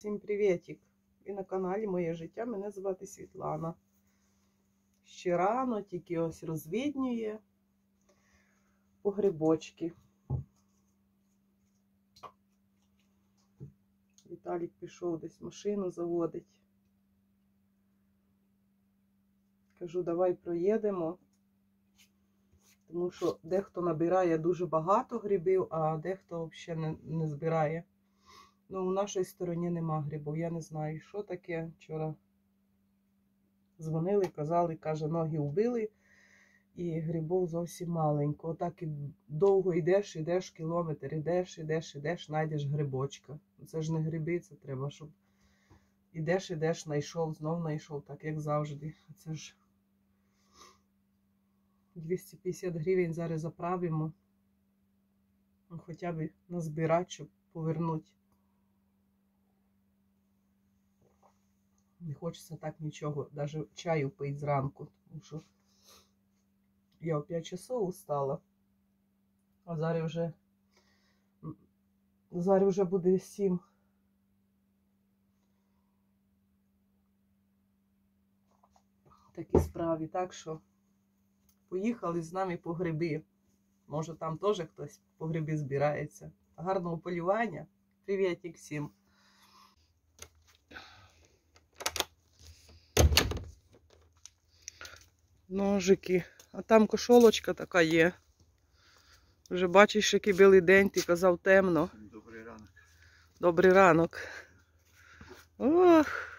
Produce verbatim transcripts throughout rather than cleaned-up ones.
Всім привітик! І на каналі Моє життя. Мене звати Світлана. Ще рано, тільки ось розвіднює по грибочки. Віталік пішов десь машину заводить. Кажу, давай проїдемо. Тому що дехто набирає дуже багато грибів, а дехто взагалі не, не збирає. Ну, у нашій стороні нема грибів. Я не знаю, що таке. Вчора дзвонили, казали, каже, ноги вбили. І грибів зовсім маленько. Отак і довго йдеш, йдеш, кілометр, йдеш, йдеш, йдеш, знайдеш грибочка. Це ж не гриби, це треба, щоб йдеш, йдеш, знайшов, знов знайшов, так як завжди. Це ж двісті п'ятдесят гривень зараз заправимо. Хоча б назбирати, щоб повернути. Не хочеться так нічого, навіть чаю пити зранку, тому що я о п'ять часов устала, а зараз вже, зараз вже буде сім. Такі справи, так що поїхали з нами по гриби. Може там теж хтось по гриби збирається. Гарного полювання. Привітик всім. Ножики. А там кошолочка така є. Вже бачиш, який білий день, ти казав темно. Добрий ранок. Добрий ранок. Ох.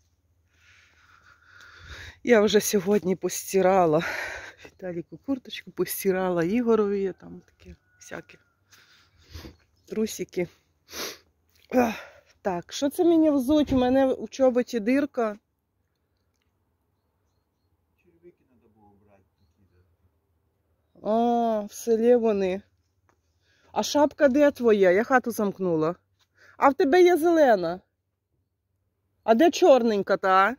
Я вже сьогодні постирала. Віталіку курточку постирала, Ігорові, там таке всякі трусики. Ох. Так, що це мені взуть? У мене у чоботі дирка. А, в селі вони. А шапка де твоя? Я хату замкнула. А в тебе є зелена. А де чорненька та?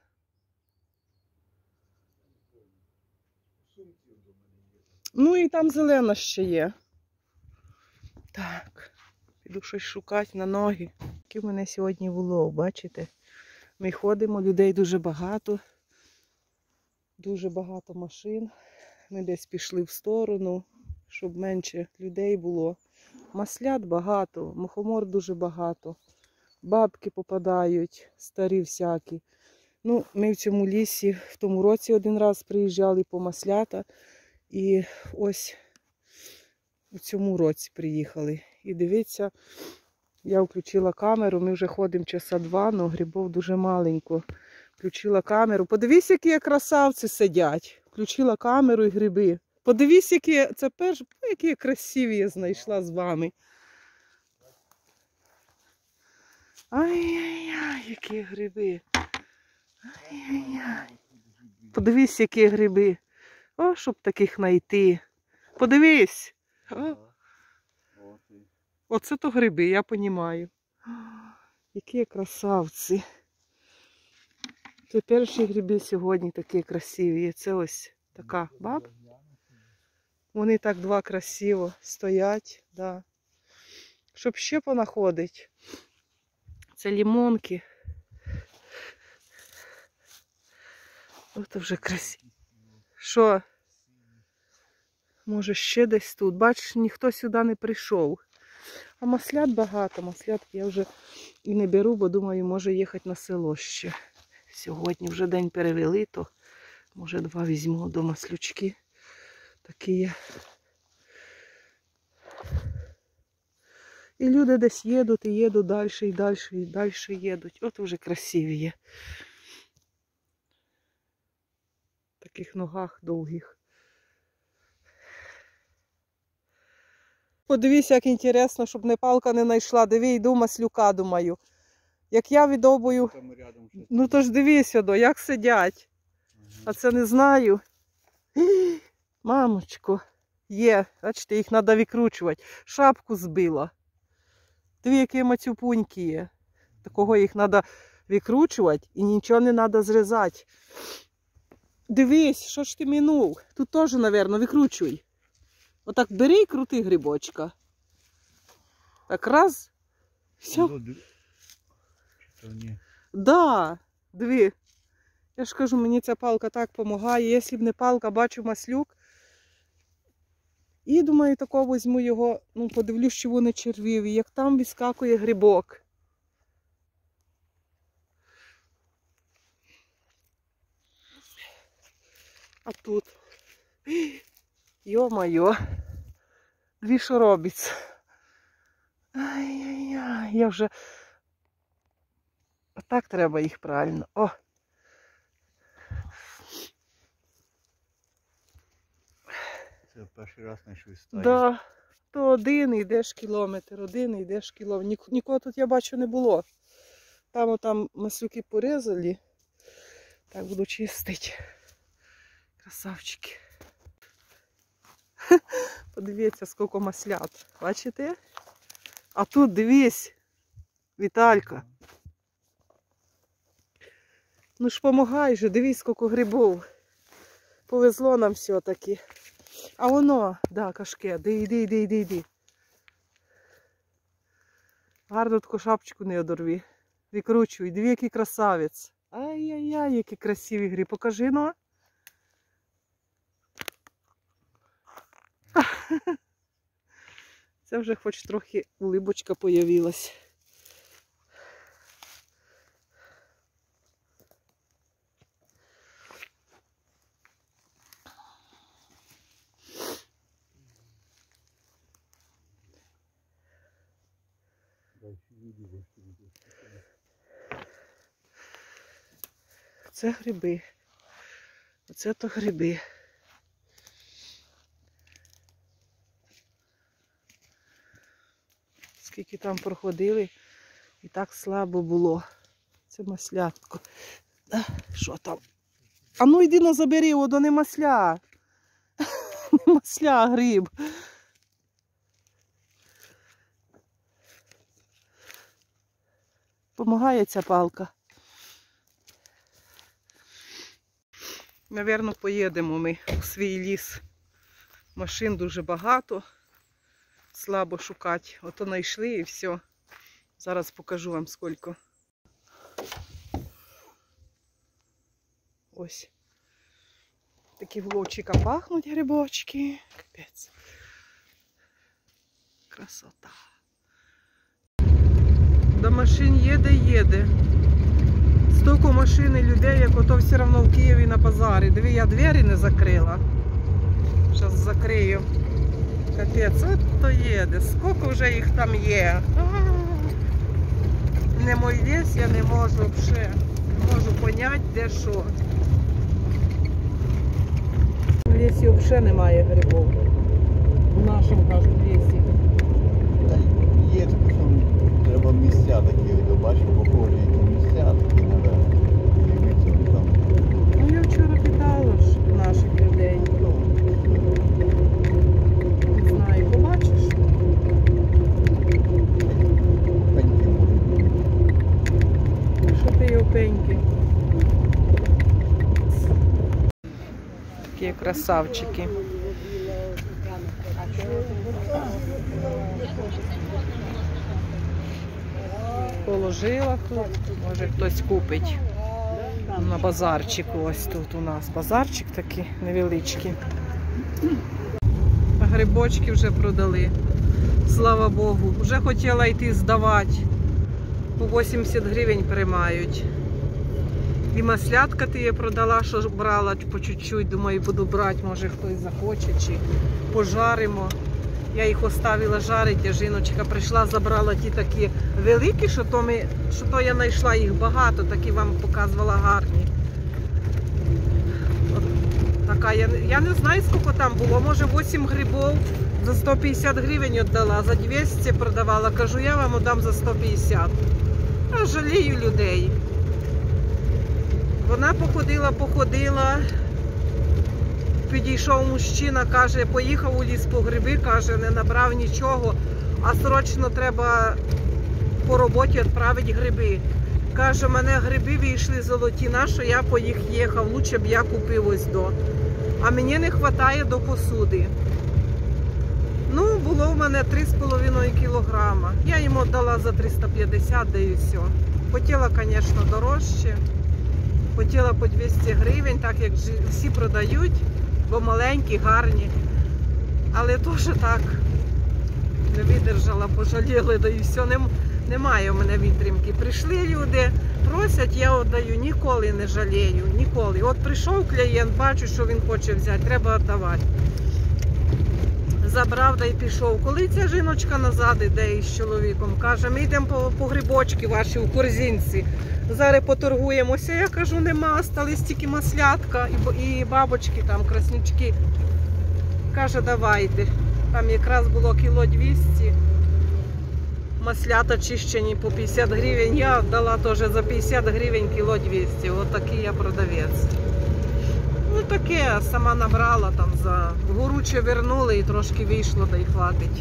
Ну і там зелена ще є. Так, піду щось шукати на ноги. Який в мене сьогодні улов, бачите? Ми ходимо, людей дуже багато. Дуже багато машин. Ми десь пішли в сторону, щоб менше людей було. Маслят багато, мухомор дуже багато. Бабки попадають, старі всякі. Ну, ми в цьому лісі в тому році один раз приїжджали по маслята. І ось у цьому році приїхали. І дивіться, я включила камеру, ми вже ходимо часа два, але грибів дуже маленько. Включила камеру. Подивись, які красавці сидять. Включила камеру і гриби. Подивись, які це перш, які красиві я знайшла з вами. Ай-яй-яй, які гриби. Ай-яй-яй. Подивись, які гриби. О, щоб таких знайти. Подивись. О. Оце то гриби, я розумію. Які красавці. Це перші гриби сьогодні такі красиві. Це ось така баб. Вони так два красиво стоять. Да. Щоб ще понаходить. Це лимонки. Ось вже красиво. Що? Може ще десь тут. Бачиш, ніхто сюди не прийшов. А маслят багато. Маслят я вже і не беру, бо думаю, може їхати на село ще. Сьогодні вже день перевели, то може два візьму до маслючки. Такі є. І люди десь їдуть, і їдуть далі, і далі, і далі їдуть. От вже красиві є. В таких ногах довгих. Подивіться, як інтересно, щоб не палка не знайшла. Диви, йду маслюка, думаю. Як я відобую, ну то ж дивись сюди, як сидять. А це не знаю. Мамочко, є, бачите, їх треба викручувати. Шапку збила. Диви, які мацюпуньки є. Такого їх треба викручувати і нічого не треба зрізати. Дивись, що ж ти минув? Тут теж, мабуть, викручуй. Отак бери і крути грибочка. Так раз. Все. То ні. Да, диви. Я ж кажу, мені ця палка так допомагає. Якщо б не палка, бачу маслюк. І думаю, тако візьму його, ну, подивлюсь, що вони червиві. Як там вискакує грибок. А тут. Йо-майо. Дві що робиться. Ай-яй-яй, я вже... Так треба їх правильно. О! Це перший раз знайшли стаю. Да. То один йдеш кілометр, один йдеш кілометр. Ні, нікого тут, я бачу, не було. Там отам маслюки порізали. Так буду чистити. Красавчики. Подивіться, скільки маслят. Бачите? А тут дивись, Віталька. Ну ж помагай же, дивись, скільки грибів. Повезло нам все-таки. А воно, да, кашке, де йди, йди, йди, йди. Гарно таку шапочку не одорві. Викручуй, дві який красавець. Ай-яй-яй, які красиві гриби. Покажи, ну. Це вже хоч трохи улибочка появилась. Це гриби. Оце то гриби. Скільки там проходили, і так слабо було. Це маслятко. А, що там? А ну йди на забери, воно не масля. Не масля, а гриб. Помагає ця палка. Навірно, поїдемо ми у свій ліс. Машин дуже багато. Слабо шукати. Ото знайшли і все. Зараз покажу вам скільки. Ось. Такі в ловчика пахнуть грибочки. Капець. Красота. До машин їде, їде. Стільки машин і людей, як ото все одно в Києві на базарі. Диви, я двері не закрила. Зараз закрию. Капець, от то їде. Скільки вже їх там є. Не мой ліс, я не можу взагалі. Не можу поняти, де що. В лісі взагалі немає грибів. В нашому, кажуть, лісі. Є такі, що треба місця такі, ви бачите, похожі, які місця такі, треба дивитися там. Ну я вчора питала ж наших людей. Не знаю, побачиш? Пеньки можуть бути. Що ти його пеньки? Такі красавчики. Положила тут, може хтось купить. На базарчику ось тут у нас. Базарчик такий невеличкий. Грибочки вже продали. Слава Богу. Вже хотіла йти здавати. По вісімдесят гривень приймають. І маслятка ти її продала, що брала по чуть-чуть. Думаю, буду брати, може хтось захоче, чи пожаримо. Я їх оставила жарити, а жіночка прийшла, забрала ті такі великі, що то, ми, що то я знайшла їх багато, такі вам показувала гарні. От така, я, я не знаю, скільки там було, може вісім грибів за сто п'ятдесят гривень віддала, за двісті продавала, кажу, я вам віддам за сто п'ятдесят. А жалію людей. Вона походила, походила. Підійшов мужчина, каже, поїхав у ліс по гриби, каже, не набрав нічого, а срочно треба по роботі відправити гриби. Каже, у мене гриби вийшли золоті, на що я по їх їхав, лучше б я купив ось до. А мені не вистачає до посуди. Ну, було в мене три з половиною кілограма. Я йому дала за триста п'ятдесят, да і все. Хотіла, звісно, дорожче. Хотіла по двісті гривень, так як всі продають, бо маленькі, гарні. Але теж так не видержала, пожаліли, да і все, Нем, немає у мене витримки. Прийшли люди, просять, я віддаю, ніколи не жалію, ніколи. От прийшов клієнт, бачу, що він хоче взяти, треба віддавати. Забрав, да й пішов. Коли ця жіночка назад іде із чоловіком, каже, ми йдемо по, по грибочки ваші у корзинці. Зараз поторгуємося. Я кажу, нема, стались тільки маслятка і, і бабочки там, краснючки. Каже, давайте. Там якраз було кіло двісті. Маслята чищені по п'ятдесят гривень. Я дала теж за п'ятдесят гривень кіло двісті. Ось такий я продавець. Ну таке, сама набрала там за горуче вернули і трошки вийшло, да й хватить.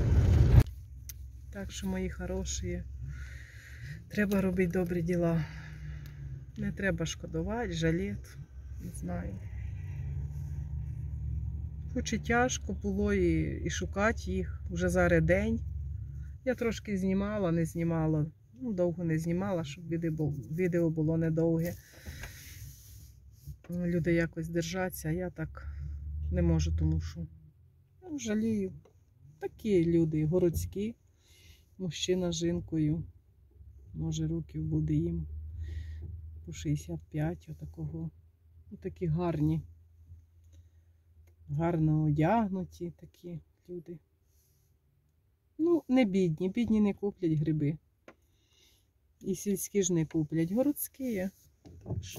Так що, мої хороші, треба робити добрі діла. Не треба шкодувати, жаліти, не знаю. Хоч і тяжко було і, і шукати їх, вже зараз день. Я трошки знімала, не знімала, ну довго не знімала, щоб відео було недовге. Люди якось держаться, а я так не можу, тому що я жалію. Такі люди, городські, мужчина з жінкою, може років буде їм по шістдесят п'ять, отакого. Ну, такі гарні, гарно одягнуті такі люди. Ну, не бідні, бідні не куплять гриби. І сільські ж не куплять, городські. Так що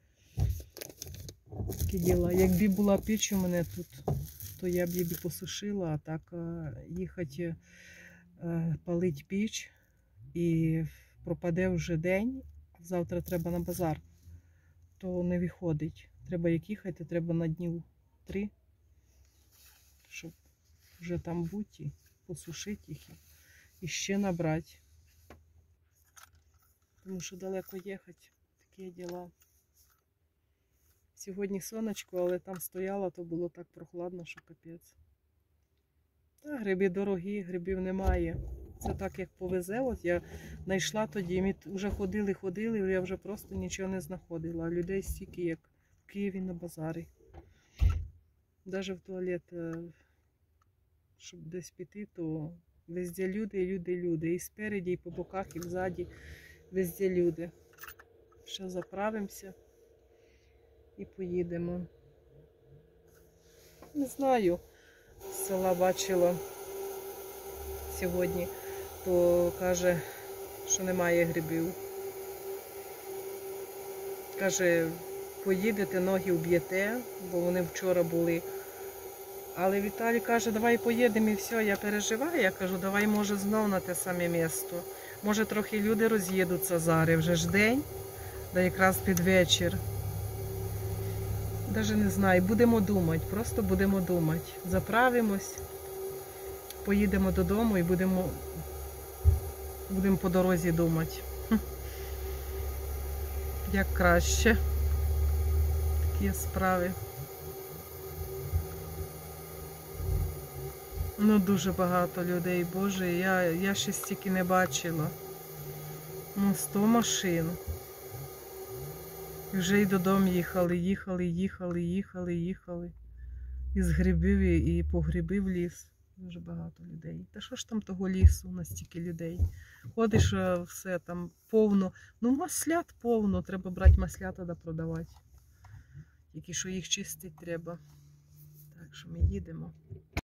такі діла. Якби була піч у мене тут, то я б її посушила, а так їхати палить піч і пропаде вже день, завтра треба на базар, то не виходить. Треба як їхати, треба на днів три, щоб вже там бути, посушити їх і ще набрати. Тому що далеко їхати, такі діла. Сьогодні сонечко, але там стояло, то було так прохладно, що капець. Та гриби дорогі, грибів немає. Це так, як повезе. От я знайшла тоді, ми вже ходили-ходили, я вже просто нічого не знаходила. А людей стільки, як в Києві на базарі. Навіть в туалет, щоб десь піти, то везде люди, люди, люди. І спереді, і по боках, і взаді. Везде люди. Ще заправимося і поїдемо. Не знаю, з села бачила сьогодні, то каже, що немає грибів. Каже, поїдете, ноги вб'єте, бо вони вчора були. Але Віталій каже, давай поїдемо і все, я переживаю. Я кажу, давай, може, знов на те саме місто. Може, трохи люди роз'їдуться зараз, вже ж день, да якраз під вечір. Даже не знаю, будемо думати, просто будемо думати. Заправимось, поїдемо додому і будемо, будемо по дорозі думати. Як краще. Такі справи. Ну, дуже багато людей, Боже, я, я ще стільки не бачила. Ну, сто машин. І вже й додому їхали, їхали, їхали, їхали, їхали. Із грибів і по гриби в ліс. Дуже багато людей. Та що ж там того лісу, настільки людей? Ходиш, все там повно. Ну, маслят повно, треба брати маслята да продавати. Тільки що їх чистити треба. Так що ми їдемо.